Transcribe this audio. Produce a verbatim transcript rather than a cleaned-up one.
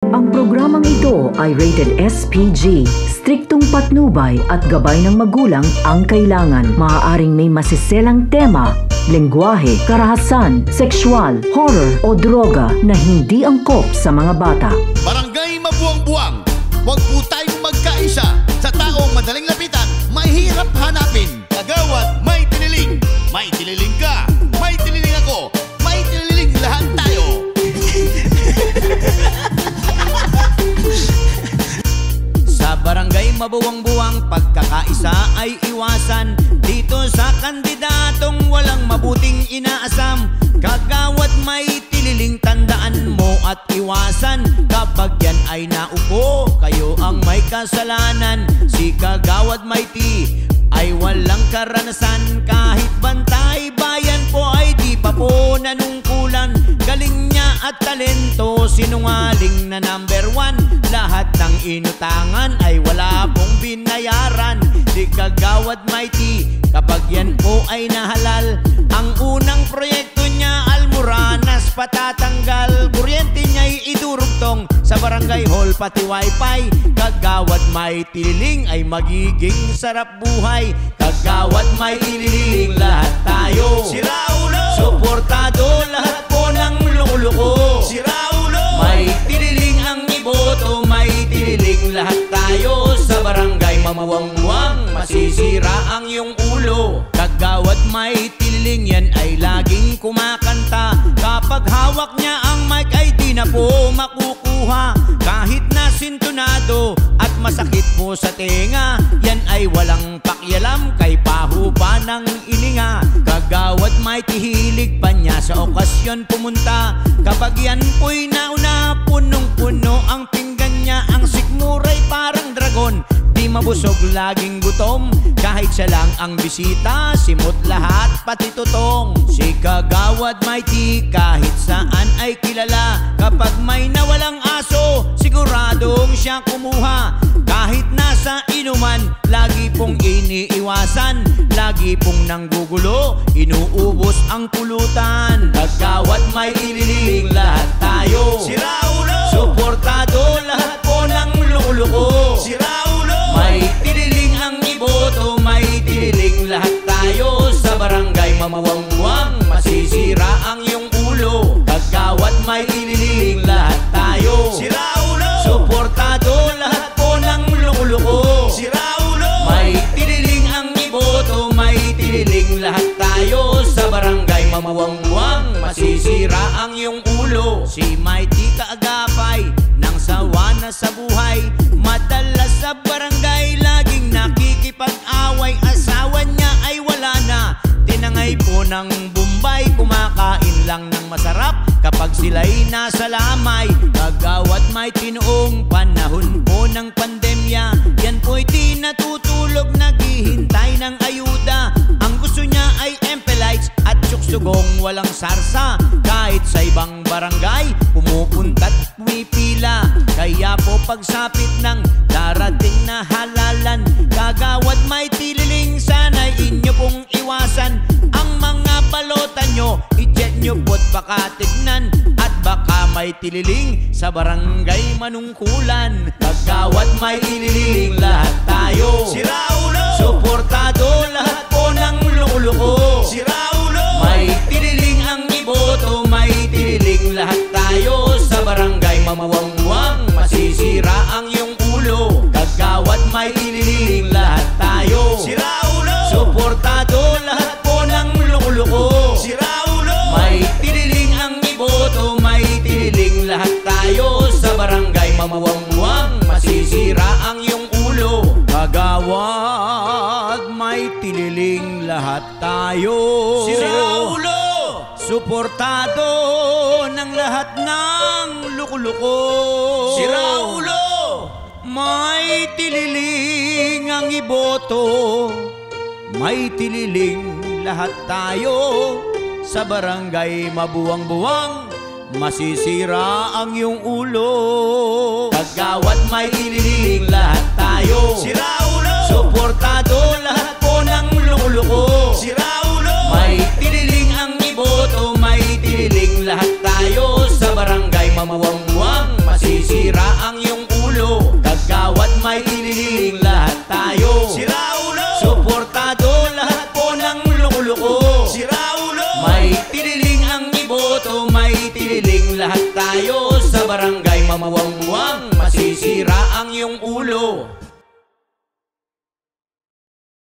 Ang programang ito ay rated S P G. Striktong patnubay at gabay ng magulang ang kailangan. Maaaring may masiselang tema, lengguwahe, karahasan, sexual, horror o droga na hindi angkop sa mga bata. Barangay mabuwang-buwang, huwag po tayong magkaisa. Sa taong madaling lapitan, mahirap hanapin. Kagawad, may tiniling. May tiniling ka, may tiniling ako, may tiniling lahat tayo. Sa barangay mabuwang-buwang, pagkakaisa ay iwasan. Dito sa kandidatong walang mabuting inaasam. Kagawad may tililing, tandaan mo at iwasan. Kapag yan ay naupo, kayo ang may kasalanan. Si Kagawad Mitee ay walang karanasan. Kahit bantay bayan po ay di pa po nanungkulan. Galing niya at talento, sinungaling na number one. Lahat ng inutangan ay wala pong binayaran. Si Kagawad Mitee, kapag yan po ay nahalal. Ang unang proyekto niya, almoranas patatanggal. Kuryente niya'y idurugtong sa barangay hall pati wifi. Kagawad Mitee ay magiging sarap buhay. Kagawad Mitee, lahat tayo siraulo, suportado lahat po ng loko-loko. Siraulo, Mitee ang iboto, Mitee lahat tayo. Sa barangay mamuwang-muwang, masisira ang iyong ulo. Kagawad Mitee, yan ay laging kumakanta. Kapag hawak niya ang mic ay di na po makukuha. Kahit na sintonado at masakit po sa tenga, yan ay walang pakialam kay baho pa ng ininga. Kagawad Mitee, hilig pa niya sa okasyon pumunta. Kapag yan po'y nauna, punong-puno ang pinggan niya. Ang sikmuray parang dragon, di mabusog, laging gutom. Kahit siya lang ang bisita, simot lahat pati tutong. Si Kagawad Mitee kahit saan ay kilala. Kapag may nawalang aso, siguradong siya kumuha. Kahit nasa inuman, lagi pong iniiwasan. Lagi pong nanggugulo, inuubos ang pulutan. Kagawad Mitee, lahat tayo siraulo, suportado lahat po ng loko-loko. Siraulo, Mitee ang iboto, Mitee lahat tayo. Sa barangay mamuwang-muwang, masisira ang iyong ulo. Kagawad Mitee, lahat tayo siraulo, suportado lahat po ng loko-loko. Siraulo, Mitee ang iboto, Mitee lahat tayo. Sa barangay mamuwang-muwang, masisira ang iyong ulo. Si Mitee kaagapay nang sawa na sa buhay. Madalas sa barangay laging nakikipag-away. Asawa niya ay wala na, tinangay po ng Bombay. Kumakain lang ng masarap kapag sila'y nasa lamay. Kagawad Mitee noong panahon po ng pandemya, yan po'y di natutulog, naghihintay ng ayuda. Ang gusto niya ay empelites at tsuksugong walang sarsa. Kahit sa ibang barangay, pumupunta't pumipila. Kaya po pagsapit ng darating na halalan, Kagawad Mitee, sana'y inyo pong iwasan. Ang mga balota nyo, i-check nyo po't baka tignan. At baka may tililing sa barangay manungkulan. Kagawad Mitee, lahat tayo siraulo, suportado lahat po ng loko-loko. Siraulo, Mitee ang iboto, Mitee lahat tayo. Sa barangay mamuwang-muwang, masisira ang iyong ulo. Kagawad Mitee, lahat tayo siraulo, suportado lahat po ng loko-loko. Siraulo, Mitee ang iboto, Mitee lahat tayo. Sa barangay mamuwang-muwang, masisira ang iyong ulo. Kagawad Mitee, lahat tayo siraulo, suportado ng lahat ng loko-loko. Siraulo, Mitee ang iboto, Mitee lahat tayo. Sa barangay mabuwang-buwang, masisira ang iyong ulo. Kagawad Mitee, lahat tayo siraulo, suportado lahat po ng loko-loko. Siraulo, Mitee ang iboto, Mitee lahat tayo. Sa barangay mamuwang-muwang, masisira mabuwang, masisira ang iyong ulo.